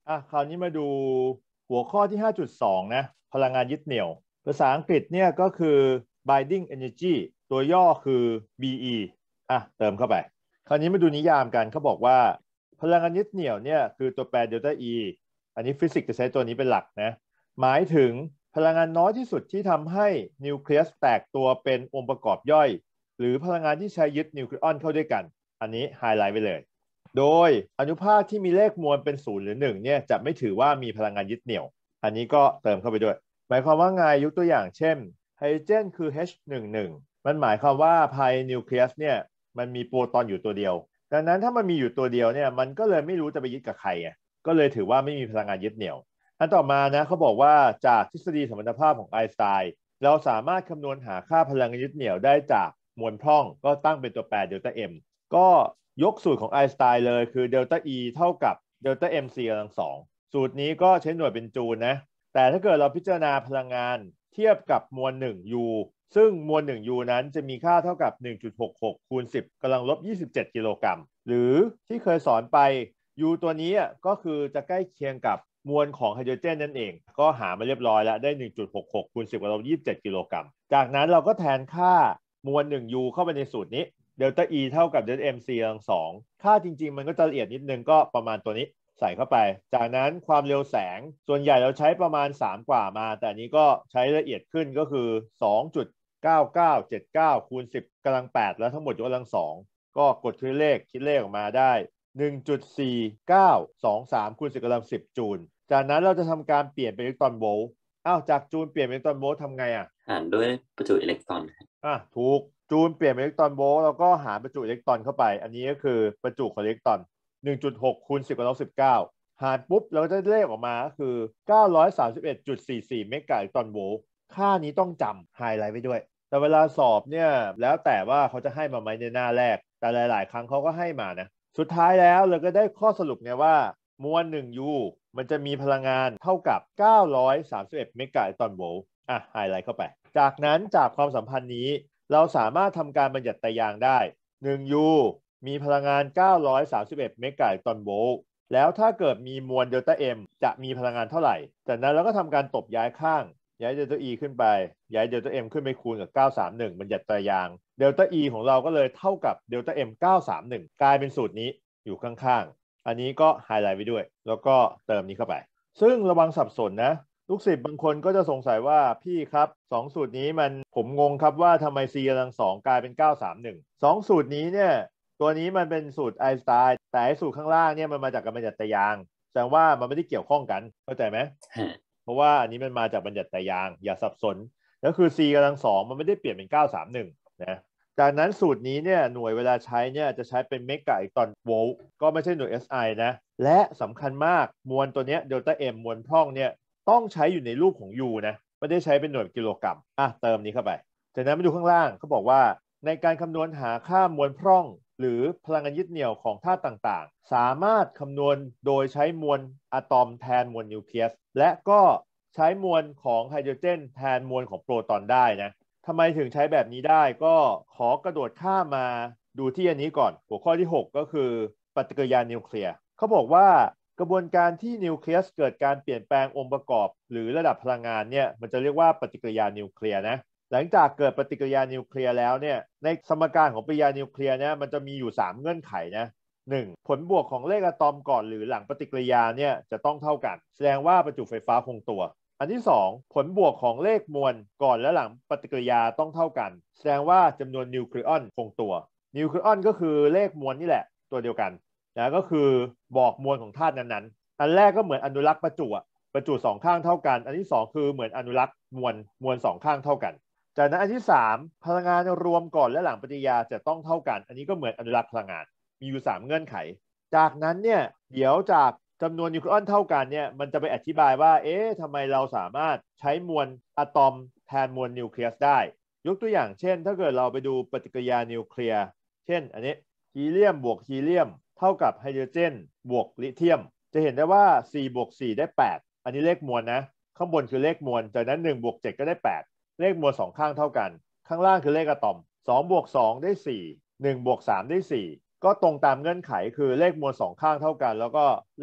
คราวนี้มาดูหัวข้อที่ 5.2 นะพลังงานยึดเหนี่ยวภาษาอังกฤษเนี่ยก็คือ binding energy ตัวย่อคือ BE เติมเข้าไปคราวนี้มาดูนิยามกันเขาบอกว่าพลังงานยึดเหนี่ยวเนี่ยคือตัวแปรเดลต้า E อันนี้ฟิสิกส์จะใช้ตัวนี้เป็นหลักนะหมายถึงพลังงานน้อยที่สุดที่ทำให้นิวเคลียสแตกตัวเป็นองค์ประกอบย่อยหรือพลังงานที่ใช้ยึดนิวเคลียอนเข้าด้วยกันอันนี้ไฮไลท์ไปเลยโดยอนุภาคที่มีเลขมวลเป็น0หรือ1เนี่ยจะไม่ถือว่ามีพลังงานยึดเหนี่ยวอันนี้ก็เติมเข้าไปด้วยหมายความว่าไงยกตัวอย่างเช่นไฮโดรเจนคือ H11 มันหมายความว่าภายนิวเคลียสเนี่ยมันมีโปรตอนอยู่ตัวเดียวดังนั้นถ้ามันมีอยู่ตัวเดียวเนี่ยมันก็เลยไม่รู้จะไปยึดกับใครไงก็เลยถือว่าไม่มีพลังงานยึดเหนี่ยวอันต่อมานะเขาบอกว่าจากทฤษฎีสมรรถภาพของไอน์สไตน์เราสามารถคำนวณหาค่าพลังงานยึดเหนี่ยวได้จากมวลพร่องก็ตั้งเป็นตัวแปรเดลต้า M ก็ยกสูตรของไอน์สไตน์เลยคือเดลต้า E เท่ากับเดลต้า MC กำลังสองสูตรนี้ก็ใช้หน่วยเป็นจูลนะแต่ถ้าเกิดเราพิจารณาพลังงานเทียบกับมวล1 U ซึ่งมวล1 U นั้นจะมีค่าเท่ากับ 1.66 คูณ 10 กำลังลบ 27 กิโลกรัมหรือที่เคยสอนไป U ตัวนี้ก็คือจะใกล้เคียงกับมวลของไฮโดรเจนนั่นเองก็หามาเรียบร้อยแล้วได้ 1.66 คูณ 10 กำลังลบ 27 กิโลกรัมจากนั้นเราก็แทนค่ามวล1 U เข้าไปในสูตรนี้เดลต้า E เท่ากับเดลต้า MC กำลังสองค่าจริงๆมันก็จะละเอียดนิดนึงก็ประมาณตัวนี้ใส่เข้าไปจากนั้นความเร็วแสงส่วนใหญ่เราใช้ประมาณ3กว่ามาแต่นี้ก็ใช้ละเอียดขึ้นก็คือ 2.9979 คูณ 10 กำลัง8แล้วทั้งหมดยกกำลัง2ก็กดคิดเลขออกมาได้ 1.4923 คูณ 10 กำลัง10 จูลจากนั้นเราจะทำการเปลี่ยนเป็นอิเล็กตรอนโวลต์จากจูลเปลี่ยนเป็นอิเล็กตรอนโวลต์ทำไงหารด้วยประจุอิเล็กตรอนถูกจูลเปลี่ยนเป็นอิเล็กตรอนโวลต์แล้วก็หารประจุอิเล็กตรอนเข้าไปอันนี้ก็คือประจุของอิเล็กตรอน 1.6 คูณ 10 กำลัง19หารปุ๊บเราก็จะเลขออกมาก็คือ 931.44 เมกะอิเล็กตรอนโวลต์ค่านี้ต้องจำไฮไลท์ไว้ด้วยแต่เวลาสอบเนี่ยแล้วแต่ว่าเขาจะให้มาไหมในหน้าแรกแต่หลายๆครั้งเขาก็ให้มานะสุดท้ายแล้วเราก็ได้ข้อสรุปไงว่ามวล1 U มันจะมีพลังงานเท่ากับ 931 เมกะอิเล็กตรอนโวลต์ไฮไลท์เข้าไปจากนั้นจากความสัมพันธ์นี้เราสามารถทำการบัญญัติไตรยางได้1 U มีพลังงาน 931 เมกะอิเล็กตรอนโวลต์แล้วถ้าเกิดมีมวลเดลต้า M จะมีพลังงานเท่าไหร่จากนั้นเราก็ทำการตบย้ายข้างย้ายเดลต้า E ขึ้นไปย้ายเดลต้า M ขึ้นไปคูณกับ931บัญญัติไตรยางเดลต้า E ของเราก็เลยเท่ากับเดลต้า M 931กลายเป็นสูตรนี้อยู่ข้างๆอันนี้ก็ไฮไลท์ไว้ด้วยแล้วก็เติมนี้เข้าไปซึ่งระวังสับสนนะลูกศิษย์บางคนก็จะสงสัยว่าพี่ครับ2สูตรนี้ผมงงครับว่าทำไม C กำลัง2กลายเป็น931 2สูตรนี้เนี่ยตัวนี้มันเป็นสูตรไอน์สไตน์แต่สูตรข้างล่างเนี่ยมันมาจากการบัญญัติไตรยางแสดงว่ามันไม่ได้เกี่ยวข้องกันเข้าใจไหมเพราะว่าอันนี้มันมาจากบัญญัติไตรยางอย่าสับสนแล้วคือ C กำลัง2มันไม่ได้เปลี่ยนเป็น931นะจากนั้นสูตรนี้เนี่ยหน่วยเวลาใช้เนี่ยจะใช้เป็นเมกะอิเล็กตรอนโวลต์ก็ไม่ใช่หน่วย SI นะและสำคัญมากมวลตัวนี้เดลต้า M มวลพร่องเนี่ยต้องใช้อยู่ในรูปของ U นะไม่ได้ใช้เป็นหน่วยกิโลกรัมเติมนี้เข้าไปจากนั้นมาดูข้างล่างเขาบอกว่าในการคำนวณหาค่ามวลพร่องหรือพลังงานยึดเหนี่ยวของธาตุต่างๆสามารถคำนวณโดยใช้มวลอะตอมแทนมวลนิวเคลียสและก็ใช้มวลของไฮโดรเจนแทนมวลของโปรตอนได้นะทำไมถึงใช้แบบนี้ได้ก็ขอกระโดดข้ามมาดูที่อันนี้ก่อนหัวข้อที่ 6 ก็คือปฏิกิริยานิวเคลียร์เขาบอกว่ากระบวนการที่นิวเคลียสเกิดการเปลี่ยนแปลงองค์ประกอบหรือระดับพลังงานเนี่ยมันจะเรียกว่าปฏิกิริยานิวเคลียร์นะหลังจากเกิดปฏิกิริยานิวเคลียร์แล้วเนี่ยในสมการของปฏิกิริยานิวเคลียร์เนี่ยมันจะมีอยู่3เงื่อนไขนะ1ผลบวกของเลขอะตอมก่อนหรือหลังปฏิกิริยาเนี่ยจะต้องเท่ากันแสดงว่าประจุไฟฟ้าคงตัวอันที่2ผลบวกของเลขมวลก่อนและหลังปฏิกิริยาต้องเท่ากันแสดงว่าจำนวนนิวเคลียอนคงตัวนิวเคลียอนก็คือเลขมวลนี่แหละตัวเดียวกันนะก็คือบอกมวลของธาตุนั้นๆอันแรกก็เหมือนอนุรักษ์ประจุ2ข้างเท่ากันอันที่2คือเหมือนอนุรักษ์มวล2ข้างเท่ากันจากนั้นอันที่3พลังงานรวมก่อนและหลังปฏิกิริยาจะต้องเท่ากันอันนี้ก็เหมือนอนุรักษ์พลังงานมีอยู่3เงื่อนไขจากนั้นเนี่ยเดี๋ยวจากจำนวนนิวเคลียอนเท่ากันเนี่ยมันจะไปอธิบายว่าทำไมเราสามารถใช้มวลอะตอมแทนมวลนิวเคลียสได้ยกตัวอย่างเช่นถ้าเกิดเราไปดูปฏิกิริยานิวเคลียร์เช่นอันนี้ฮีเลียมบวกฮีเลียมเท่ากับไฮโดรเจนบวกลิเธียมจะเห็นได้ว่า4บวก4ได้8อันนี้เลขมวลนะข้างบนคือเลขมวลจากนั้น1บวก7ก็ได้8เลขมวล2ข้างเท่ากันข้างล่างคือเลขอะตอม2บวก2ได้4 1บวก3ได้4ก็ตรงตามเงื่อนไขคือเลขมวล2ข้างเท่ากันแล้วก็เลข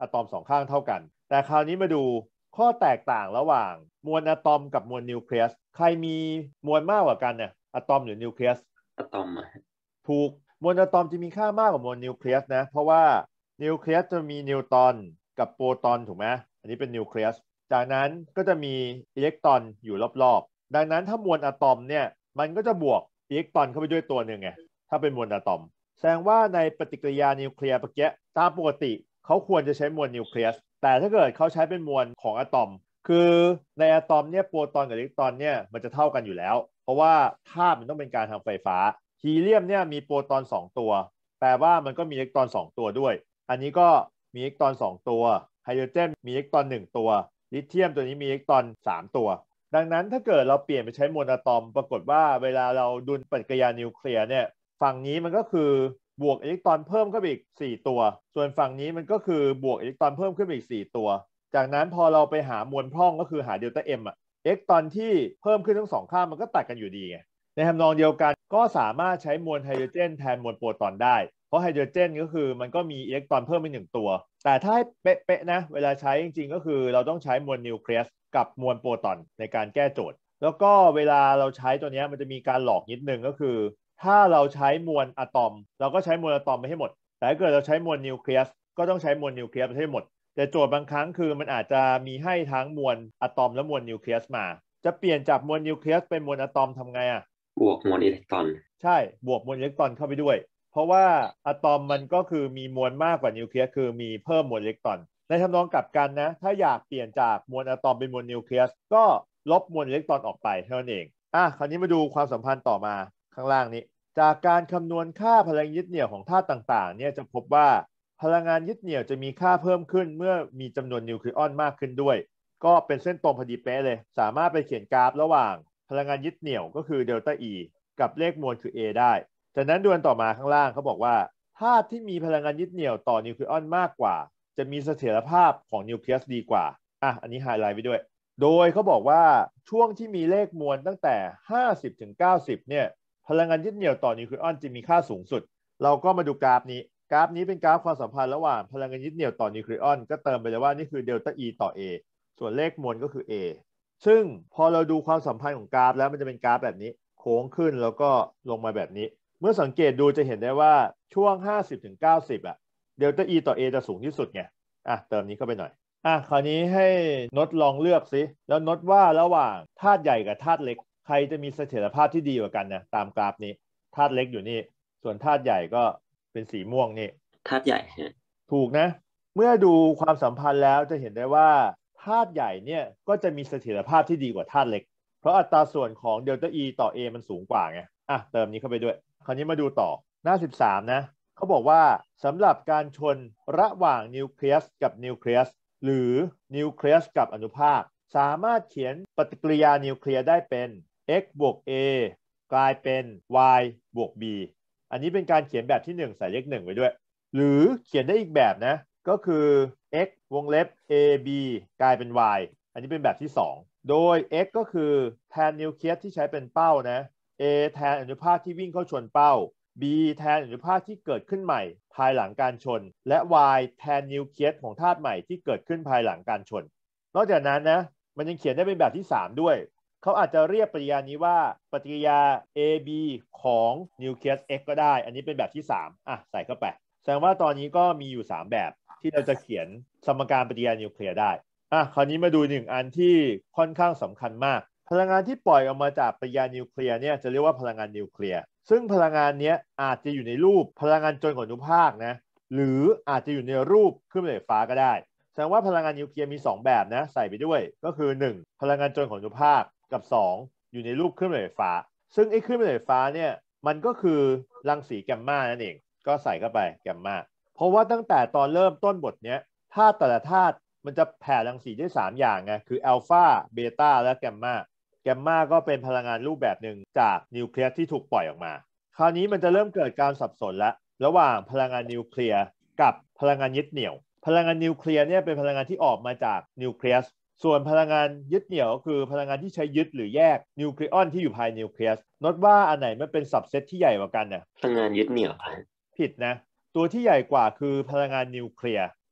อะตอม2ข้างเท่ากันแต่คราวนี้มาดูข้อแตกต่างระหว่างมวลอะตอมกับมวลนิวเคลียสใครมีมวลมากกว่ากันเนี่ยอะตอมหรือนิวเคลียสอะตอมอะถูกมวลอะตอมจะมีค่ามากกว่ามวลนิวเคลียสนะเพราะว่านิวเคลียสจะมีนิวตรอนกับโปรตอนถูกไหมอันนี้เป็นนิวเคลียสจากนั้นก็จะมีอิเล็กตรอนอยู่รอบๆดังนั้นถ้ามวลอะตอมเนี่ยมันก็จะบวกอิเล็กตรอนเข้าไปด้วยตัวหนึ่งไงถ้าเป็นมวลอะตอมแสดงว่าในปฏิกิริยานิวเคลียร์เมื่อกี้ตามปกติเขาควรจะใช้มวลนิวเคลียสแต่ถ้าเกิดเขาใช้เป็นมวลของอะตอมคือในอะตอมเนี่ยโปรตอนกับอิเล็กตรอนเนี่ยมันจะเท่ากันอยู่แล้วเพราะว่าธาตุมันต้องเป็นการทางไฟฟ้าฮีเลียมเนี่ยมีโปรตอน2ตัวแปลว่ามันก็มีอิเล็กตรอน2ตัวด้วยอันนี้ก็มีอิเล็กตรอน2ตัวไฮโดรเจนมีอิเล็กตรอน1ตัวลิเธียมตัวนี้มีอิเล็กตรอน3ตัวดังนั้นถ้าเกิดเราเปลี่ยนไปใช้มวลอะตอมปรากฏว่าเวลาเราดูปฏิกิริยานิวเคลียร์เนี่ยฝั่งนี้มันก็คือบวกอิเล็กตรอนเพิ่มขึ้นอีก4ตัวส่วนฝั่งนี้มันก็คือบวกอิเล็กตรอนเพิ่มขึ้นอีก4ตัวจากนั้นพอเราไปหามวลพร่องก็คือหาเดลต้าเอ็มอะอิเล็กตรอนที่เพิ่มขึ้นทั้งสองข้างมันก็ตัดกันอยู่ดีไงในทำนองเดียวกันก็สามารถใช้มวลไฮโดรเจนแทนมวลโปรตอนได้เพราะไฮโดรเจนก็คือมันก็มีอิเล็กตรอนเพิ่มไป1ตัวแต่ถ้าให้เป๊ะๆนะเวลาใช้จริงๆก็คือเราต้องใช้มวลนิวเคลียสกับมวลโปรตอนในการแก้โจทย์แล้วก็เวลาเราใช้ตัวนี้มันจะมีการหลอกนิดนึงก็คือถ้าเราใช้มวลอะตอมเราก็ใช้มวลอะตอมไปให้หมดแต่ถ้าเกิดเราใช้มวลนิวเคลียสก็ต้องใช้มวลนิวเคลียสไปให้หมดแต่โจทย์บางครั้งคือมันอาจจะมีให้ทั้งมวลอะตอมและมวลนิวเคลียสมาจะเปลี่ยนจากมวลนิวเคลียสเป็นมวลอะตอมทำไงอ่ะบวกมวลอิเล็กตรอนใช่บวกมวลอิเล็กตรอนเข้าไปด้วยเพราะว่าอะตอมมันก็คือมีมวลมากกว่านิวเคลียสคือมีเพิ่มมวลอิเล็กตรอนในทำนองกลับกันนะถ้าอยากเปลี่ยนจากมวลอะตอมเป็นมวลนิวเคลียสก็ลบมวลอิเล็กตรอนออกไปเท่านั้นเองคราวนี้มาดูความสัมพันธ์ต่อมาข้างล่างนี้จากการคำนวณค่าพลังยึดเหนี่ยวของธาตุต่างๆเนี่ยจะพบว่าพลังงานยึดเหนี่ยวจะมีค่าเพิ่มขึ้นเมื่อมีจำนวนนิวเคลียนมากขึ้นด้วยก็เป็นเส้นตรงพอดีเป๊ะเลยสามารถไปเขียนกราฟระหว่างพลังงานยึดเหนี่ยวก็คือเดลต้า E กับเลขมวลคือ A ได้จากนั้นดวนต่อมาข้างล่างเขาบอกว่าธาตุที่มีพลังงานยึดเหนี่ยวต่อนิวเคลียนมากกว่าจะมีเสถียรภาพของนิวเคลียสดีกว่าอันนี้ไฮไลท์ไปด้วยโดยเขาบอกว่าช่วงที่มีเลขมวลตั้งแต่50 ถึง 90เนี่ยพลังงานยึดเหนี่ยวต่อนิวเคลียนจะมีค่าสูงสุดเราก็มาดูกราฟนี้เป็นกราฟความสัมพันธ์ระหว่างพลังงานยึดเหนี่ยวต่อนิวเคลียนก็เติมไปเลยว่านี่คือเดลต้า E ต่อ A ส่วนเลขมวลก็คือ A ซึ่งพอเราดูความสัมพันธ์ของกราฟแล้วมันจะเป็นกราฟแบบนี้โค้งขึ้นแล้วก็ลงมาแบบนี้เมื่อสังเกตดูจะเห็นได้ว่าช่วง 50-90เดลต้า E ต่อ A จะสูงที่สุดไงเติมนี้เข้าไปหน่อยคราวนี้ให้นดลองเลือกสิแล้วนดว่าระหว่างธาตุใหญ่กับธาตุเล็กใครจะมีเสถียรภาพที่ดีกว่ากันนะตามกราฟนี้ธาตุเล็กอยู่นี่ส่วนธาตุใหญ่ก็เป็นสีม่วงนี่ธาตุใหญ่ถูกนะเมื่อดูความสัมพันธ์แล้วจะเห็นได้ว่าธาตุใหญ่เนี่ยก็จะมีเสถียรภาพที่ดีกว่าธาตุเล็กเพราะอัตราส่วนของเดลต้า E ต่อ A มันสูงกว่าไงเติมนี้เข้าไปด้วยคราวนี้มาดูต่อหน้า13นะเขาบอกว่าสำหรับการชนระหว่างนิวเคลียสกับนิวเคลียสหรือนิวเคลียสกับอนุภาคสามารถเขียนปฏิกิริยานิวเคลียร์ได้เป็น x บวก a กลายเป็น y บวก b อันนี้เป็นการเขียนแบบที่1ใส่เลข1ไว้ด้วยหรือเขียนได้อีกแบบนะก็คือ x วงเล็บ ab กลายเป็น y อันนี้เป็นแบบที่2โดย x ก็คือแทนนิวเคลียสที่ใช้เป็นเป้านะ a แทนอนุภาคที่วิ่งเข้าชนเป้า b แทนอนุภาคที่เกิดขึ้นใหม่ภายหลังการชนและ y แทนนิวเคลียสของธาตุใหม่ที่เกิดขึ้นภายหลังการชนนอกจากนั้นนะมันยังเขียนได้เป็นแบบที่3ด้วยเขาอาจจะเรียกปฏิกิริยานี้ว่าปฏิกิริยา AB ของนิวเคลียส X ก็ได้อันนี้เป็นแบบที่3ใส่เข้าไปแสดงว่าตอนนี้ก็มีอยู่3แบบที่เราจะเขียนสมการปฏิกิริยานิวเคลียร์ได้คราวนี้มาดู1อันที่ค่อนข้างสำคัญมากพลังงานที่ปล่อยออกมาจากปฏิกิริยานิวเคลียร์เนี่ยจะเรียกว่าพลังงานนิวเคลียร์ซึ่งพลังงานนี้อาจจะอยู่ในรูปพลังงานจนของอนุภาคนะหรืออาจจะอยู่ในรูปคลื่นแม่เหล็กไฟฟ้าก็ได้แสดงว่าพลังงานนิวเคลียร์มี2แบบนะใส่ไปด้วยก็คือ1พลังงานจนของอนุภาคกับ2อยู่ในรูปคลื่นแม่เหล็กไฟฟ้าซึ่งไอ้คลื่นแม่เหล็กไฟฟ้าเนี่ยมันก็คือรังสีแกมมานั่นเองก็ใส่เข้าไปแกมมาเพราะว่าตั้งแต่ตอนเริ่มต้นบทเนี้ยธาตุแต่ละธาตุมันจะแผ่รังสีได้3อย่างไงคืออัลฟาเบต้าและแกมมาแกมมาก็เป็นพลังงานรูปแบบหนึ่งจากนิวเคลียสที่ถูกปล่อยออกมาคราวนี้มันจะเริ่มเกิดการสับสนแล้วระหว่างพลังงานนิวเคลียร์กับพลังงานยึดเหนี่ยวพลังงานนิวเคลียร์เนี่ยเป็นพลังงานที่ออกมาจากนิวเคลียสส่วนพลังงานยึดเหนี่ยวก็คือพลังงานที่ใช้ยึดหรือแยกนิวเคลียนที่อยู่ภายนิวเคลียสนดว่าอันไหนมันเป็นสับเซตที่ใหญ่กว่ากันเนี่ยพลังงานยึดเหนี่ยวผิดนะตัวที่ใหญ่กว่าคือพลังงานนิวเคลียร์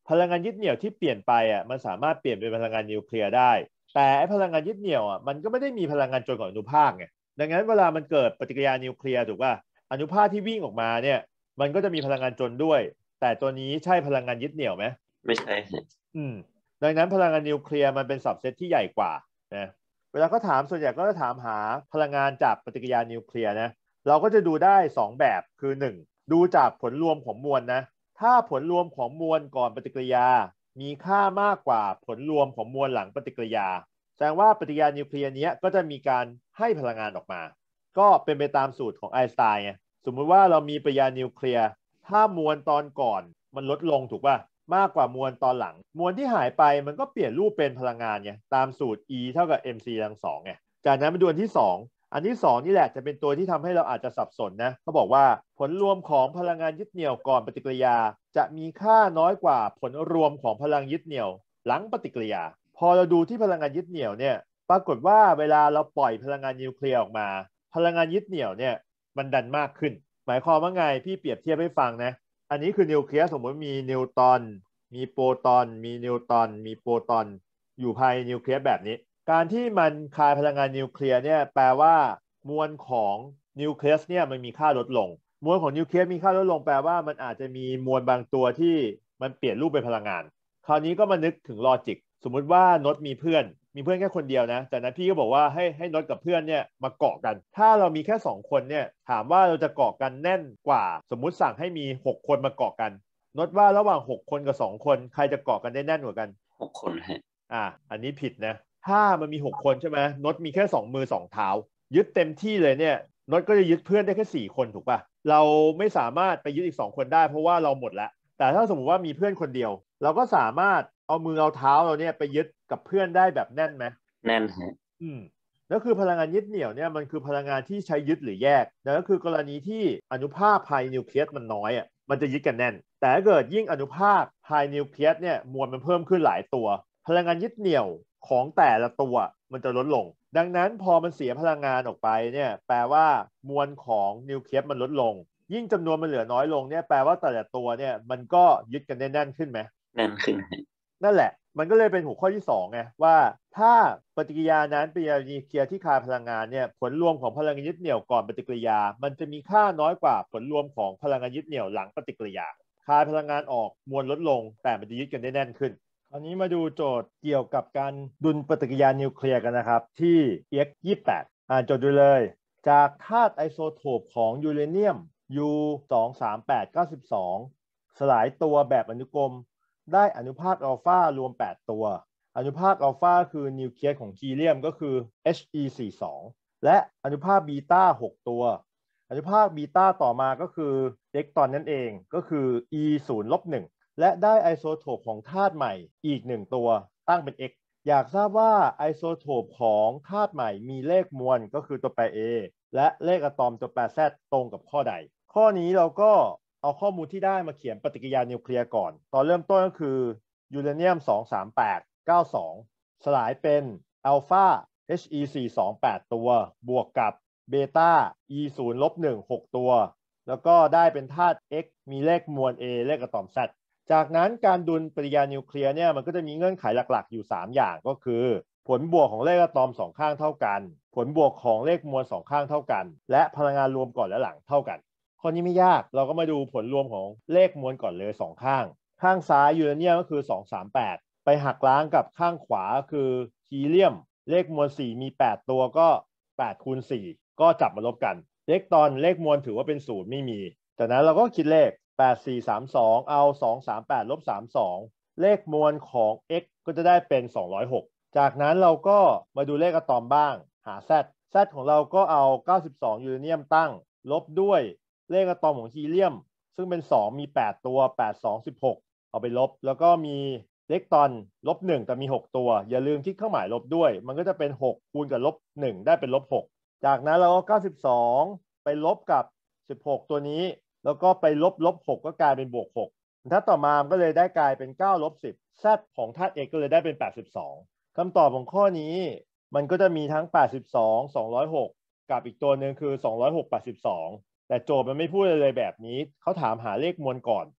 พลังงานยึดเหนี่ยวที่เปลี่ยนไปมันสามารถเปลี่ยนเป็นพลังงานนิวเคลียร์ได้แต่ไอ้พลังงานยึดเหนี่ยวมันก็ไม่ได้มีพลังงานจนของอนุภาคไงดังนั้นเวลามันเกิดปฏิกิริยานิวเคลียร์ถูกป่ะอนุภาคที่วิ่งออกมาเนี่ยมันก็จะมีพลังงานจนด้วยแต่ตัวนี้ใช่พลังงานยึดเหนี่ยวไหมไม่ใช่ดังนั้นพลังงานนิวเคลียร์มันเป็นสับเซตที่ใหญ่กว่านะเวลาเขาถามส่วนใหญ่ก็จะถามหาพลังงานจากปฏิกิริยานิวเคลียร์นะเราก็จะดูได้2แบบคือ1ดูจากผลรวมของมวลนะถ้าผลรวมของมวลก่อนปฏิกิริยามีค่ามากกว่าผลรวมของมวลหลังปฏิกิริยาแสดงว่าปฏิกิริยานิวเคลียร์นี้ก็จะมีการให้พลังงานออกมาก็เป็นไปตามสูตรของไอน์สไตน์ไงสมมุติว่าเรามีปฏิกิริยานิวเคลียร์ถ้ามวลตอนก่อนมันลดลงถูกป่ะมากกว่ามวลตอนหลังมวลที่หายไปมันก็เปลี่ยนรูปเป็นพลังงานไงตามสูตร E เท่ากับ mc กำลังสองไงจากนั้นมาดูอันที่2อันที่2นี่แหละจะเป็นตัวที่ทำให้เราอาจจะสับสนนะเขาบอกว่าผลรวมของพลังงานยึดเหนี่ยวก่อนปฏิกิริยาจะมีค่าน้อยกว่าผลรวมของพลังยึดเหนี่ยวหลังปฏิกิริยาพอเราดูที่พลังงานยึดเหนี่ยวเนี่ยปรากฏว่าเวลาเราปล่อยพลังงานนิวเคลียร์ออกมาพลังงานยึดเหนี่ยวเนี่ยมันดันมากขึ้นหมายความว่าไงพี่เปรียบเทียบให้ฟังนะอันนี้คือนิวเคลียร์สมมติมีนิวตอนมีโปรตอนมีนิวตอนมีโปรตอนอยู่ภายในนิวเคลียร์แบบนี้การที่มันคายพลังงานนิวเคลียร์เนี่ยแปลว่ามวลของนิวเคลียสเนี่ยมันมีค่าลดลงมวลของนิวเคลียสมีค่าลดลงแปลว่ามันอาจจะมีมวลบางตัวที่มันเปลี่ยนรูปเป็นพลังงานคราวนี้ก็มานึกถึงลอจิกสมมุติว่านดมีเพื่อนแค่คนเดียวนะจากนั้นพี่ก็บอกว่าให้นดกับเพื่อนเนี่ยมาเกาะกันถ้าเรามีแค่2คนเนี่ยถามว่าเราจะเกาะกันแน่นกว่าสมมุติสั่งให้มี6คนมาเกาะกันนดว่าระหว่าง6คนกับ2คนใครจะเกาะกันได้แน่นกว่ากัน 6 คนฮะอันนี้ผิดนะถ้ามันมี6คนใช่ไหมนดมีแค่2มือ2เท้ายึดเต็มที่เลยเนี่ยนดก็จะยึดเพื่อนได้แค่4คนถูกป่ะเราไม่สามารถไปยึดอีก2คนได้เพราะว่าเราหมดแล้วแต่ถ้าสมมติว่ามีเพื่อนคนเดียวเราก็สามารถเอามือเอาเท้าเราเนี่ยไปยึดกับเพื่อนได้แบบแน่นไหมแน่นฮะแล้วคือพลังงานยึดเหนี่ยวเนี่ยมันคือพลังงานที่ใช้ยึดหรือแยกนั่นก็คือกรณีที่อนุภาคภายนิวเคลียสมันน้อยมันจะยึดกันแน่นแต่ถ้าเกิดยิ่งอนุภาคภายนิวเคลียสเนี่ยมวลมันเพิ่มขึ้นหลายตัวพลังงานยึดเหนี่ยวของแต่ละตัวมันจะลดลงดังนั้นพอมันเสียพลังงานออกไปเนี่ยแปลว่ามวลของนิวเคลียสมันลดลงยิ่งจำนวนมันเหลือน้อยลงเนี่ยแปลว่าแต่ละตัวเนี่ยมันก็ยึดกันได้แน่นขึ้นไหมแน่นขึ้นนั่นแหละมันก็เลยเป็นหัวข้อที่2ไงว่าถ้าปฏิกิริยานั้นเป็นนิวเคลียร์ที่คายพลังงานเนี่ยผลรวมของพลังงานยึดเหนี่ยวก่อนปฏิกิริยามันจะมีค่าน้อยกว่าผลรวมของพลังงานยึดเหนี่ยวหลังปฏิกิริยาคายพลังงานออกมวลลดลงแต่มันจะยึดกันได้แน่นขึ้นคราวนี้มาดูโจทย์เกี่ยวกับการดุลปฏิกิริยานิวเคลียร์กันนะครับที่ EX28 โจทย์ดูเลยจากธาตุไอโซโทปของยูเรเนียม U23892 สลายตัวแบบอนุกรมได้อนุภาคอัลฟารวม8ตัวอนุภาคอัลฟาคือนิวเคลียสของฮีเลียมก็คือ He42 และอนุภาคบีตา6ตัวอนุภาคบีตาต่อมาก็คืออิเล็กตรอนนั่นเองก็คือ E0-1 และได้ไอโซโทปของธาตุใหม่อีก1ตัวตั้งเป็น X อยากทราบว่าไอโซโทปของธาตุใหม่มีเลขมวลก็คือตัวแปร A และเลขอะตอมตัวแปร Z ตรงกับข้อใดข้อนี้เราก็เอาข้อมูลที่ได้มาเขียนปฏิกิริยานิวเคลียร์ก่อนตอนเริ่มต้นก็คือยูเรเนียม23892สลายเป็นอัลฟา He428 ตัวบวกกับเบต้า E0-1 6ตัวแล้วก็ได้เป็นธาตุ X มีเลขมวล A เลขอะตอม Z จากนั้นการดุลปฏิกิริยานิวเคลียร์เนี่ยมันก็จะมีเงื่อนไขหลักๆอยู่3อย่างก็คือผลบวกของเลขอะตอม2ข้างเท่ากันผลบวกของเลขมวล2ข้างเท่ากันและพลังงานรวมก่อนและหลังเท่ากันข้อนี้ไม่ยากเราก็มาดูผลรวมของเลขมวลก่อนเลย2ข้างข้างซ้ายยูเรเนียมก็คือ238ไปหักล้างกับข้างขวาคือฮีเลียมเลขมวล4มี8ตัวก็8คูณ4ก็จับมาลบกันเลขตอนเลขมวลถือว่าเป็น0ไม่มีจากนั้นเราก็คิดเลข8432เอา238ลบ32เลขมวลของ x ก็จะได้เป็น206จากนั้นเราก็มาดูเลขอะตอมบ้างหา z ของเราก็เอา92ยูเรเนียมตั้งลบด้วยเลขอะตอมของฮีเลียมซึ่งเป็น2มี8ตัว8 2 16เอาไปลบแล้วก็มีเลขตอนลบ1แต่มี6ตัวอย่าลืมคิดเครื่องหมายลบด้วยมันก็จะเป็น6คูณกับลบ1ได้เป็นลบ6จากนั้นเราก็92ไปลบกับ16ตัวนี้แล้วก็ไปลบ6ก็กลายเป็นบวก6ถ้าต่อมาก็เลยได้กลายเป็น9ลบ10 z ของธาตุ x ก็เลยได้เป็น82คำตอบของข้อนี้มันก็จะมีทั้ง82 206กับอีกตัวหนึ่งคือ206 82แต่โจทย์มันไม่พูดเลยแบบนี้เขาถามหาเลขมวลก่อน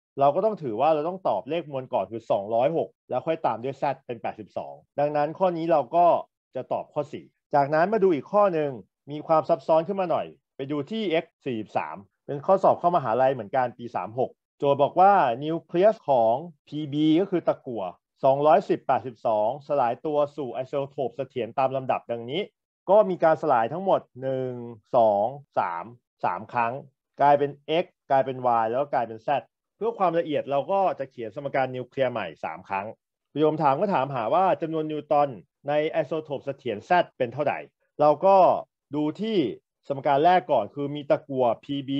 เราก็ต้องถือว่าเราต้องตอบเลขมวลก่อนคือ206แล้วค่อยตามด้วย z เป็น82ดังนั้นข้อนี้เราก็จะตอบข้อ4จากนั้นมาดูอีกข้อหนึ่งมีความซับซ้อนขึ้นมาหน่อยไปดูที่ x 43เป็นข้อสอบเข้ามหาลัยเหมือนกันปี36โจทย์บอกว่านิวเคลียสของ Pb ก็คือตะกั่ว210-82สลายตัวสู่ไอโซโทปเสถียรตามลำดับดังนี้ก็มีการสลายทั้งหมด1 2 3 ครั้งกลายเป็น x กลายเป็น y แล้วก็กลายเป็น z เพื่อความละเอียดเราก็จะเขียนสมการนิวเคลียร์ใหม่3ครั้งประโยคถามก็ถามหาว่าจำนวนนิวตอนในไอโซโทปเสถียร z เป็นเท่าไหร่เราก็ดูที่สมการแรกก่อนคือมีตะกั่ว Pb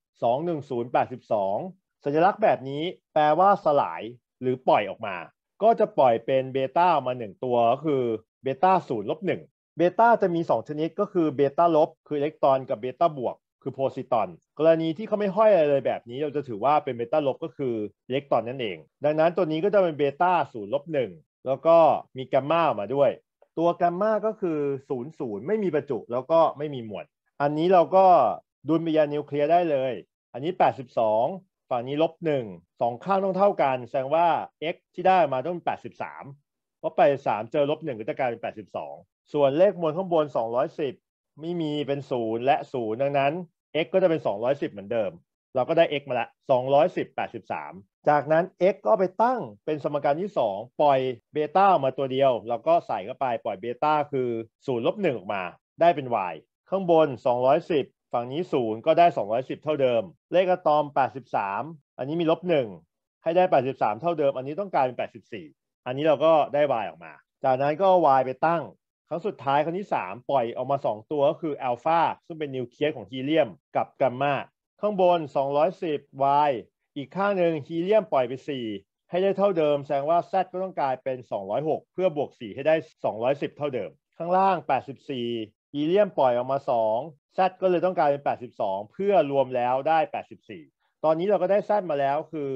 210-82สัญลักษณ์แบบนี้แปลว่าสลายหรือปล่อยออกมาก็จะปล่อยเป็นเบต้าออกมา1ตัวก็คือเบต้า0-1เบต้าจะมี2ชนิดก็คือเบต้าลบคืออิเล็กตรอนกับเบต้าบวกคือโพซิตอนกรณีที่เขาไม่ห้อยอะไรเลยแบบนี้เราจะถือว่าเป็นเบต้าลบก็คืออิเล็กตรอนนั่นเองดังนั้นตัวนี้ก็จะเป็นเบต้า0-1แล้วก็มีแกมมาออกมาด้วยตัวแกมมาก็คือ00ไม่มีประจุแล้วก็ไม่มีมวลอันนี้เราก็ดุลปฏิกิริยานิวเคลียร์ได้เลยอันนี้82ฝั่งนี้-1 2ข้างต้องเท่ากันแสดงว่า x ที่ได้มาต้องเป็น83เพราะ83เจอ-1ก็จะกลายเป็น82ส่วนเลขมวลข้างบน210ไม่มีเป็น0และ0ดังนั้น x ก็จะเป็น210เหมือนเดิมเราก็ได้ x มาละ210-83จากนั้น x ก็ไปตั้งเป็นสมการที่2ปล่อยเบต้าออกมาตัวเดียวเราก็ใส่เข้าไปปล่อยเบต้าคือ0-1ออกมาได้เป็น y ข้างบน210ฝั่งนี้0ก็ได้210เท่าเดิมเลขอะตอม83อันนี้มี-1ให้ได้83เท่าเดิมอันนี้ต้องกลายเป็น84อันนี้เราก็ได้ y ออกมาจากนั้นก็ y ไปตั้งครั้งสุดท้ายครั้งที่3ปล่อยออกมา2ตัวก็คืออัลฟาซึ่งเป็นนิวเคลียสของฮีเลียมกับกัมมาข้างบน210 y อีกข้างหนึ่งฮีเลียมปล่อยไป4ให้ได้เท่าเดิมแสดงว่า z ก็ต้องกลายเป็น206เพื่อบวก4ให้ได้210เท่าเดิมข้างล่าง84ฮีเลียมปล่อยออกมา2 z ก็เลยต้องกลายเป็น82เพื่อรวมแล้วได้84ตอนนี้เราก็ได้ z มาแล้วคือ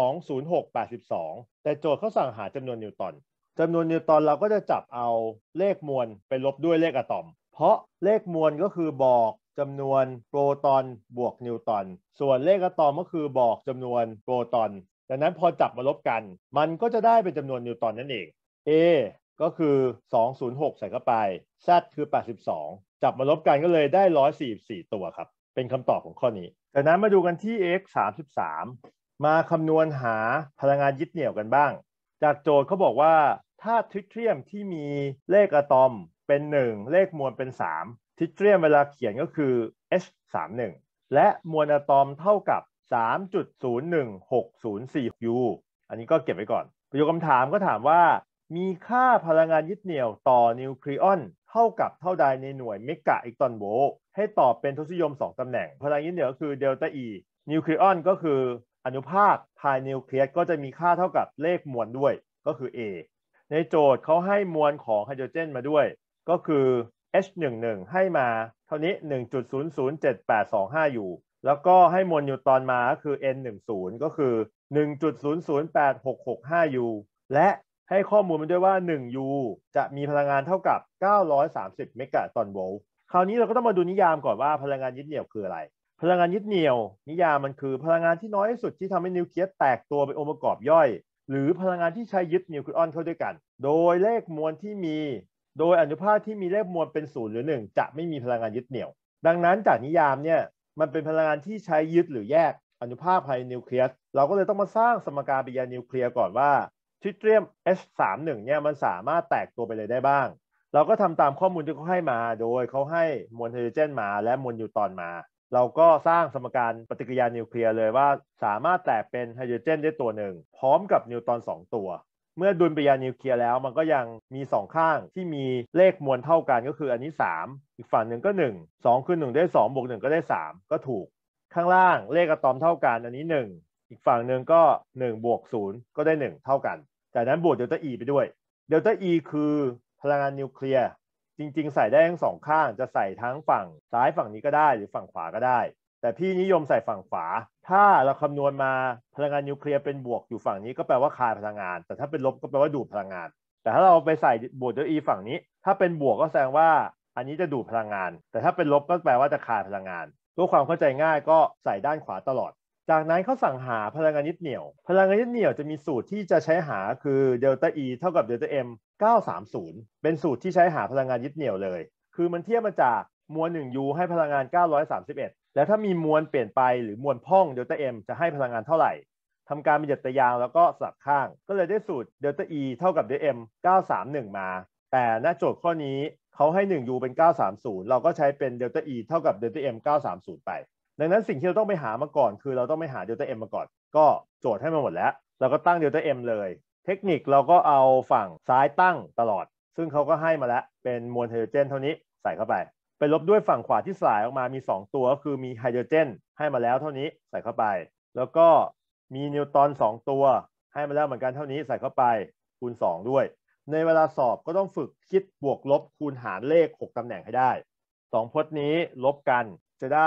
206-82แต่โจทย์เขาสั่งหาจำนวนนิวตันจำนวนนิวตันเราก็จะจับเอาเลขมวลไปลบด้วยเลขอะตอมเพราะเลขมวลก็คือบอกจำนวนโปรตอนบวกนิวตอนส่วนเลขอะตอมก็คือบอกจำนวนโปรตอนดังนั้นพอจับมาลบกันมันก็จะได้เป็นจำนวนนิวตันนั่นเอง A ก็คือ206ใส่เข้าไป Z คือ82จับมาลบกันก็เลยได้144ตัวครับเป็นคำตอบของข้อนี้จากนั้นมาดูกันที่ x 33มาคำนวณหาพลังงานยึดเหนี่ยวกันบ้างจากโจทย์เขาบอกว่าถ้าทริเทียมที่มีเลขอะตอมเป็น1เลขมวลเป็น3ทริเทียมเวลาเขียนก็คือ H31 และมวลอะตอมเท่ากับ3.01604 U อันนี้ก็เก็บไว้ก่อนประโยคคำถามก็ถามว่ามีค่าพลังงานยึดเหนี่ยวต่อนิวเคลียอนเท่ากับเท่าใดในหน่วยเมกะอิเล็กตรอนโวลต์ให้ตอบเป็นทศนิยม2ตำแหน่งพลังยึดเหนี่ยวคือเดลต้า E นิวเคลียอนก็คืออนุภาคภายนิวเคลียสก็จะมีค่าเท่ากับเลขมวลด้วยก็คือ A ในโจทย์เขาให้มวลของไฮโดรเจนมาด้วยก็คือ H11 ให้มาเท่านี้ 1.007825 U แล้วก็ให้มวลนิวตอนมาก็คือ N10 ก็คือ 1.008665 U และให้ข้อมูลมาด้วยว่า1 U จะมีพลังงานเท่ากับ930เมกะตอนโวลต์คราวนี้เราก็ต้องมาดูนิยามก่อนว่าพลังงานยึดเหนี่ยวคืออะไรพลังงานยึดเหนี่ยวนิยามมันคือพลังงานที่น้อยที่สุดที่ทำให้นิวเคลียสแตกตัวเป็นองค์ประกอบย่อยหรือพลังงานที่ใช้ยึดนิวเคลียอนเข้าด้วยกันโดยเลขมวลที่มีโดยอนุภาคที่มีเลขมวลเป็น0หรือ1จะไม่มีพลังงานยึดเหนี่ยวดังนั้นจากนิยามเนี่ยมันเป็นพลังงานที่ใช้ยึดหรือแยกอนุภาคภายในนิวเคลียสเราก็เลยต้องมาสร้างสมการปฏิกิริยานิวเคลียร์ก่อนว่าทริเทียม H31 เนี่ยมันสามารถแตกตัวไปเลยได้บ้างเราก็ทำตามข้อมูลที่เขาให้มาโดยเขาให้มวลไฮโดรเจนมาและมวลนิวตรอนมาเราก็สร้างสมการปฏิกิริยานิวเคลียร์เลยว่าสามารถแตกเป็นไฮโดรเจนได้ตัวหนึ่งพร้อมกับนิวตรอน2ตัวเมื่อดุลปฏิกิริยานิวเคลียร์แล้วมันก็ยังมี2ข้างที่มีเลขมวลเท่ากันก็คืออันนี้3อีกฝั่งหนึ่งก็1 2คือ1ได้2บวก1ก็ได้3ก็ถูกข้างล่างเลขอะตอมเท่ากันอันนี้1อีกฝั่งหนึ่งก็1บวก0ก็ได้1เท่ากันจากนั้นบวกเดลต้า E ไปด้วยเดลต้า E คือพลังงานนิวเคลียร์จริงๆใส่ได้ทั้ง2ข้างจะใส่ทั้งฝั่งซ้ายฝั่งนี้ก็ได้หรือฝั่งขวาก็ได้แต่พี่นิยมใส่ฝั่งขวาถ้าเราคำนวณมาพลังงานนิวเคลียร์เป็นบวกอยู่ฝั่งนี้ก็แปลว่าคายพลังงานแต่ถ้าเป็นลบก็แปลว่าดูดพลังงานแต่ถ้าเราไปใส่บวกเดลต้า E ฝั่งนี้ถ้าเป็นบวกก็แสดงว่าอันนี้จะดูดพลังงานแต่ถ้าเป็นลบก็แปลว่าจะคายพลังงานเพื่อความเข้าใจง่ายก็ใส่ด้านขวาตลอดจากนั้นเขาสั่งหาพลังงานยึดเหนี่ยวพลังงานยึดเหนี่ยวจะมีสูตรที่จะใช้หาคือเดลต้า E เท่ากับเดลต้า M 930เป็นสูตรที่ใช้หาพลังงานยึดเหนี่ยวเลยคือมันเทียบมาจากมวล 1U ให้พลังงาน931แล้วถ้ามีมวลเปลี่ยนไปหรือมวลพ่องเดลต้า M จะให้พลังงานเท่าไหร่ทำการบัญญัติตารางแล้วก็สลับข้างก็เลยได้สูตรเดลต้า E เท่ากับเดลต้า M 931มาแต่ณโจทย์ข้อนี้เขาให้ 1U เป็น930เราก็ใช้เป็นเดลต้า E เท่ากับเดลต้า M 930ไปดังนั้นสิ่งที่เราต้องไปหามาก่อนคือเราต้องไปหาเดลต้า M มาก่อนก็โจทย์ให้มาหมดแล้วเราก็ตั้งเดลต้า M เลยเทคนิคเราก็เอาฝั่งซ้ายตั้งตลอดซึ่งเขาก็ให้มาแล้วเป็นมวลไฮโดรเจนเท่านี้ใส่เข้าไปไปลบด้วยฝั่งขวาที่สลายออกมามี2ตัวก็คือมีไฮโดรเจนให้มาแล้วเท่านี้ใส่เข้าไปแล้วก็มีนิวตรอน2ตัวให้มาแล้วเหมือนกันเท่านี้ใส่เข้าไปคูณ2ด้วยในเวลาสอบก็ต้องฝึกคิดบวกลบคูณหารเลข6ตำแหน่งให้ได้2พจน์นี้ลบกันจะได้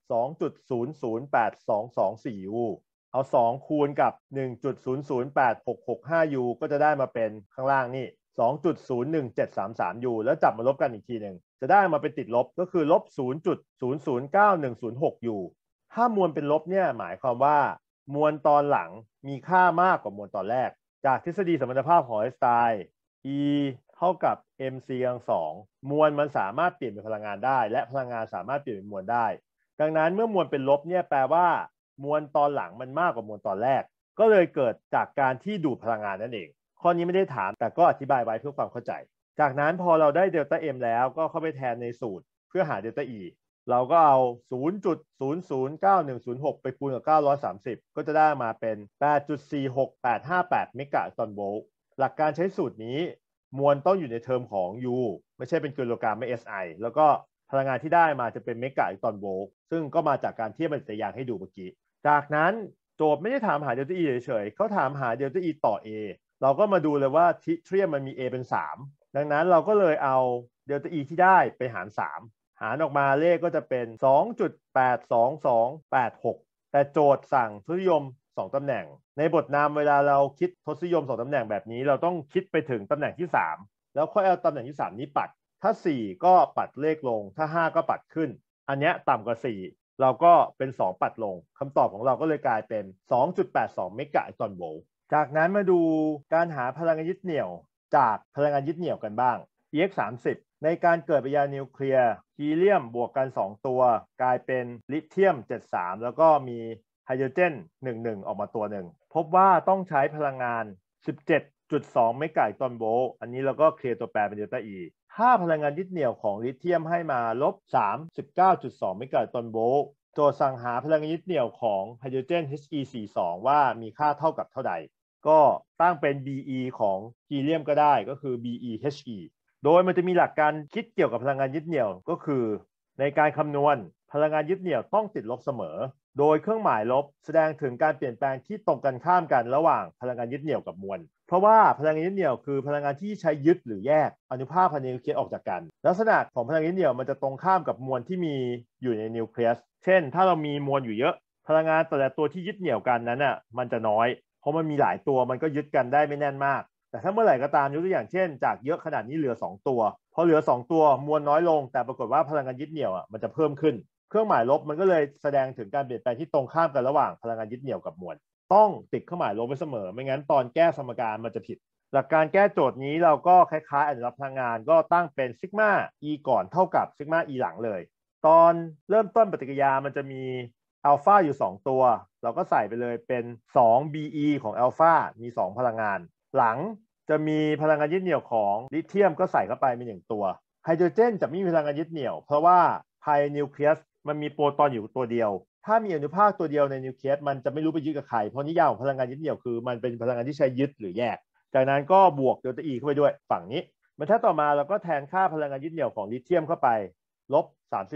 2.008224 U เอา2คูณกับ 1.008665 U ก็จะได้มาเป็นข้างล่างนี่ 2.01733 U แล้วจับมาลบกันอีกทีหนึ่งจะได้มาเป็นติดลบก็คือลบ 0.009106 U ถ้ามวลเป็นลบเนี่ยหมายความว่ามวลตอนหลังมีค่ามากกว่ามวลตอนแรกจากทฤษฎีสมรรถภาพของไอน์สไตน์ E เท่ากับ mc กำลัง2มวลมันสามารถเปลี่ยนเป็นพลังงานได้และพลังงานสามารถเปลี่ยนเป็นมวลได้ดังนั้นเมื่อมวลเป็นลบเนี่ยแปลว่ามวลตอนหลังมันมากกว่ามวลตอนแรกก็เลยเกิดจากการที่ดูดพลังงานนั่นเองข้อนี้ไม่ได้ถามแต่ก็อธิบายไว้เพื่อความเข้าใจจากนั้นพอเราได้เดลต้า M แล้วก็เข้าไปแทนในสูตรเพื่อหาเดลต้า E เราก็เอา 0.009106 ไปคูณกับ930ก็จะได้มาเป็น 8.46858 เมกะตันโวลต์หลักการใช้สูตรนี้มวลต้องอยู่ในเทอมของ U ไม่ใช่เป็นกิโลกรัมไม่ SI แล้วก็พลังงานที่ได้มาจะเป็นเมกะอิเล็กตรอนโวลต์ซึ่งก็มาจากการเทียบปฏิกิริยาให้ดูเมื่อกี้จากนั้นโจทย์ไม่ได้ถามหาเดลต้า E เฉยๆเขาถามหาเดลต้า E ต่อ A เราก็มาดูเลยว่าทิเทรียมมันมี A เป็น3ดังนั้นเราก็เลยเอาเดลต้า E ที่ได้ไปหาร3หารออกมาเลขก็จะเป็น 2.82286 แต่โจทย์สั่งทศนิยม2ตำแหน่งในบทนามเวลาเราคิดทศนิยม2ตำแหน่งแบบนี้เราต้องคิดไปถึงตำแหน่งที่3แล้วค่อยเอาตำแหน่งที่3นี้ปัดถ้า4ก็ปัดเลขลงถ้า5ก็ปัดขึ้นอันนี้ต่ำกว่า4เราก็เป็น2ปัดลงคำตอบของเราก็เลยกลายเป็น 2.82 เมกะอิเล็กตรอนโวลต์จากนั้นมาดูการหาพลังงานยึดเหนี่ยวจากพลังงานยึดเหนี่ยวกันบ้าง EX30 ในการเกิดปฏิกิริยานิวเคลียร์ฮีเลียมบวกกัน2ตัวกลายเป็นลิเธียม73แล้วก็มีไฮโดรเจน11ออกมาตัวหนึ่งพบว่าต้องใช้พลังงาน 17.2 เมกะอิเล็กตรอนโวลต์อันนี้เราก็เคลียร์ตัวแปรเป็นเดลต้า E ถ้าพลังงานยึดเหนี่ยวของลิเธียมให้มาลบ 39.2 เมกะอิเล็กตรอนโวลต์โจทย์สั่งหาพลังงานยึดเหนี่ยวของไฮโดรเจน He42 ว่ามีค่าเท่ากับเท่าใดก็ตั้งเป็น Be ของฮีเลียมก็ได้ก็คือ BeHeโดยมันจะมีหลักการคิดเกี่ยวกับพลังงานยึดเหนี่ยวก็คือในการคำนวณพลังงานยึดเหนี่ยวต้องติดลบเสมอโดยเครื่องหมายลบแสดงถึงการเปลี่ยนแปลงที่ตรงกันข้ามกันระหว่างพลังงานยึดเหนี่ยวกับมวลเพราะว่าพลังงานยึดเหนี่ยวคือพลังงานที่ใช้ยึดหรือแยกอนุภาคภายในนิวเคลียสออกจากกันลักษณะของพลังงานยึดเหนี่ยวมันจะตรงข้ามกับมวลที่มีอยู่ในนิวเคลียสเช่นถ้าเรามีมวลอยู่เยอะพลังงานแต่ละตัวที่ยึดเหนี่ยวกันนั้นน่ะมันจะน้อยเพราะมันมีหลายตัวมันก็ยึดกันได้ไม่แน่นมากแต่ถ้าเมื่อไหร่ก็ตามยกตัวอย่างเช่นจากเยอะขนาดนี้เหลือ2ตัวพอเหลือ2ตัวมวลน้อยลงแต่ปรากฏว่าพลังงานยึดเหนี่ยวมันจะเพิ่มขึ้นเครื่องหมายลบมันก็เลยแสดงถึงการเปลี่ยนแปลงที่ตรงข้ามกันระหว่างพลังงานยึดเหนี่ยวกับมวลต้องติดเครื่องหมายลบไว้เสมอไม่งั้นตอนแก้สมการมันจะผิดหลักการแก้โจทย์นี้เราก็คล้ายๆอนุรักษ์พลังงานก็ตั้งเป็นซิกมา E ก่อนเท่ากับซิกมา E หลังเลยตอนเริ่มต้นปฏิกิริยามันจะมีอัลฟาอยู่2ตัวเราก็ใส่ไปเลยเป็น 2Be ของอัลฟามี2พลังงานหลังจะมีพลังงานยึดเหนี่ยวของลิเธียมก็ใส่เข้าไปมี1ตัวไฮโดรเจนจะไม่มีพลังงานยึดเหนี่ยวเพราะว่าภายในนิวเคลียสมันมีโปรตอนอยู่ตัวเดียวถ้ามีอนุภาคตัวเดียวในนิวเคลียสมันจะไม่รู้ไปยึดกับใครเพราะนิยามของพลังงานยึดเหนี่ยวคือมันเป็นพลังงานที่ใช้ยึดหรือแยกจากนั้นก็บวกเดลต้า E เข้าไปด้วยฝั่งนี้บรรทัดต่อมาเราก็แทนค่าพลังงานยึดเหนี่ยวของลิเธียมเข้าไปลบ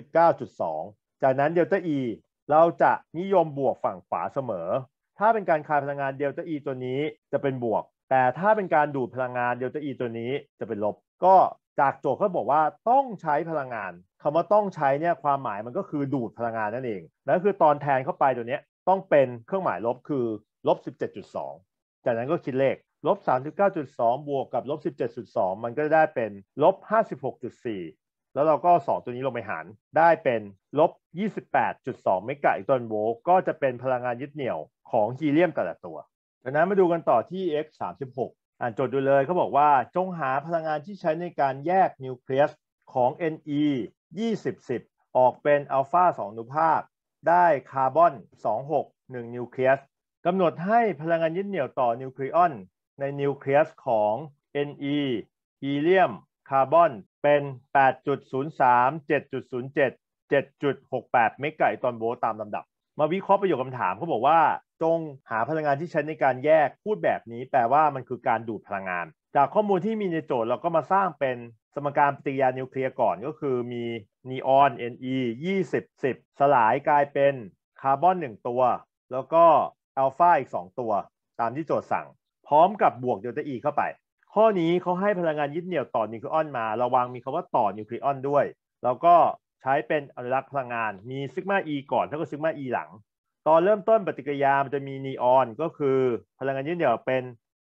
39.2 จากนั้นเดลต้า E เราจะนิยมบวกฝั่งขวาเสมอถ้าเป็นการคายพลังงานเดลต้า E ตัวนี้จะเป็นบวกแต่ถ้าเป็นการดูดพลังงานเดลต้า E ตัวนี้จะเป็นลบก็จากโจทย์เขาบอกว่าต้องใช้พลังงานคำว่าต้องใช้เนี่ยความหมายมันก็คือดูดพลังงานนั่นเองนั่นคือตอนแทนเข้าไปตัวนี้ต้องเป็นเครื่องหมายลบคือลบ 17.2 จากนั้นก็คิดเลขลบ 39.2 บวกกับลบ 17.2 มันก็ได้เป็นลบ 56.4 แล้วเราก็2ตัวนี้ลงไปหารได้เป็นลบ 28.2 เมกะอิเล็กตรอนโวลต์ก็จะเป็นพลังงานยึดเหนี่ยวของฮีเลียมแต่ละตัวดังนั้นมาดูกันต่อที่ X36 อ่านโจทย์ดูเลยเขาบอกว่าจงหาพลังงานที่ใช้ในการแยกนิวเคลียสของ Ne 2010 ออกเป็นอัลฟา2อนุภาคได้คาร์บอน26 1นิวเคลียสกำหนดให้พลังงานยึดเหนี่ยวต่อนิวคลีออนในนิวเคลียสของ Ne ฮีเลียมคาร์บอนเป็น 8.03 7.07 7.68 เมกะอิเล็กตรอนโวลต์ตามลำดับมาวิเคราะห์ประโยคคำถามเขาบอกว่าจงหาพลังงานที่ใช้ในการแยกพูดแบบนี้แปลว่ามันคือการดูดพลังงานจากข้อมูลที่มีในโจทย์เราก็มาสร้างเป็นสมการปฏิกิริยานิวเคลียร์ก่อนก็คือมีนีออน Ne 20 10 สลายกลายเป็นคาร์บอน1ตัวแล้วก็อัลฟาอีก2ตัวตามที่โจทย์สั่งพร้อมกับบวกเดลต้า E เข้าไปข้อนี้เขาให้พลังงานยึดเหนี่ยวต่อนิวคลีออนมาระวังมีคำว่าต่อนิวคลีออนด้วยแล้วก็ใช้เป็นอนุรักษ์พลังงานมีซิกมา E ก่อนเท่ากับซิกมา E หลังตอนเริ่มต้นปฏิกิริยามันจะมีนีออนก็คือพลังงานยึดเหนี่ยวเป็น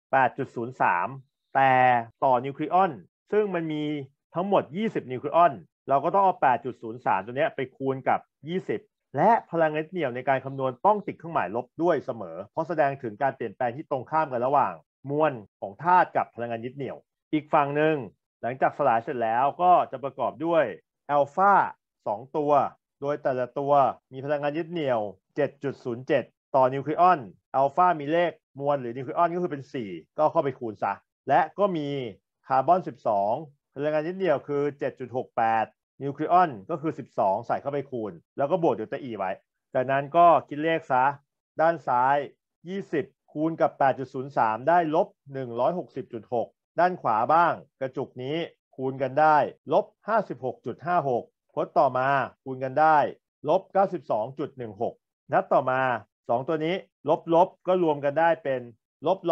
8.03 แต่ต่อนิวคลีออนซึ่งมันมีทั้งหมด20นิวคลีออนเราก็ต้องเอา 8.03 ตัวนี้ไปคูณกับ20และพลังงานยึดเหนี่ยวในการคำนวณต้องติดเครื่องหมายลบด้วยเสมอเพราะแสดงถึงการเปลี่ยนแปลงที่ตรงข้ามกันระหว่างมวลของธาตุกับพลังงานยึดเหนี่ยวอีกฝั่งหนึ่งหลังจากสลายเสร็จแล้วก็จะประกอบด้วยอัลฟา2ตัวโดยแต่ละตัวมีพลังงานยึดเหนี่ยว 7.07 ต่อนิวคลีออนอัลฟามีเลขมวลหรือนิวคลีออนก็คือเป็น4ก็เข้าไปคูณซะและก็มีคาร์บอน12พลังงานยึดเหนี่ยวคือ 7.68 นิวคลีออนก็คือ12ใส่เข้าไปคูณแล้วก็บวกเดลต้า E ไว้จากนั้นก็คิดเลขซะด้านซ้าย20คูณกับ 8.03 ได้ลบ 160.6 ด้านขวาบ้างกระจุกนี้คูณกันได้ลบ 56.56 พจน์ต่อมาคูณกันได้ลบ 92.16 นัดต่อมา2ตัวนี้ลบก็รวมกันได้เป็นลบ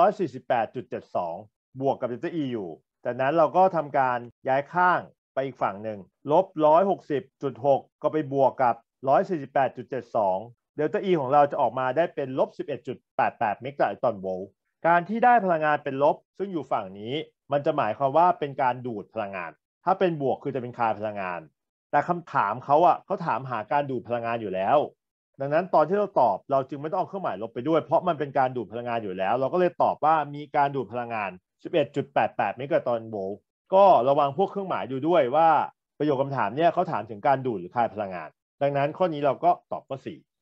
148.72 บวกกับเดลต้า E อยู่จากนั้นเราก็ทำการย้ายข้างไปอีกฝั่งหนึ่งลบ 160.6 ก็ไปบวกกับ 148.72 เดลต้า E ของเราจะออกมาได้เป็นลบ 11.88 เมกะอิเล็กตรอนโวลต์การที่ได้พลังงานเป็นลบซึ่งอยู่ฝั่งนี้มันจะหมายความว่าเป็นการดูดพลังงานถ้าเป็นบวกคือจะเป็นคายพลังงานแต่คำถามเขาถามหาการดูดพลังงานอยู่แล้วดังนั้นตอนที่เราตอบเราจึงไม่ต้องเอาเครื่องหมายลบไปด้วยเพราะมันเป็นการดูดพลังงานอยู่แล้วเราก็เลยตอบว่ามีการดูดพลังงาน 11.88 เมกะอิเล็กตรอนโวลต์ก็ระวังพวกเครื่องหมายดูด้วยว่าประโยคคำถามเนี่ยเขาถามถึงการดูดหรือคายพลังงานดังนั้นข้อนี้เราก็ตอบข้อ4